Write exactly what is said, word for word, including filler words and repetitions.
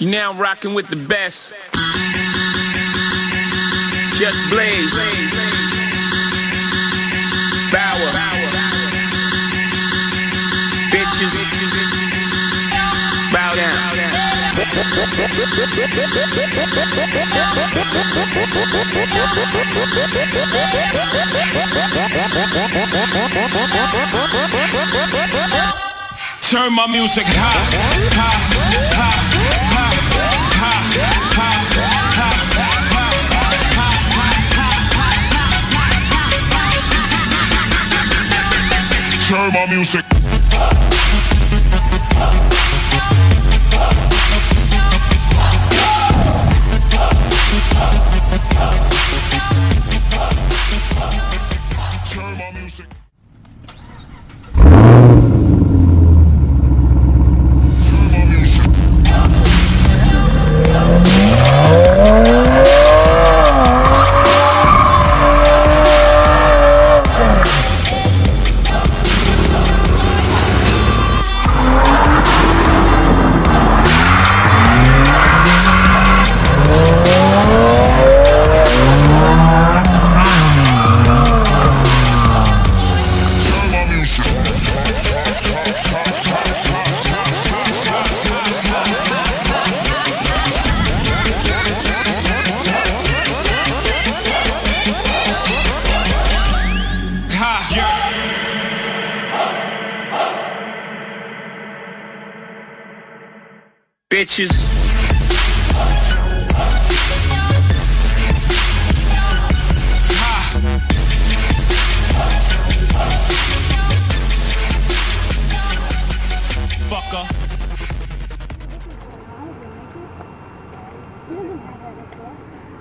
You now rocking with the best. Just Blaze. Bauer. Bitches. Bow down. Turn my music high, high, high, high, high, high, high. Turn my music. Turn my music. Bitches. Fucker. He doesn't have that as well.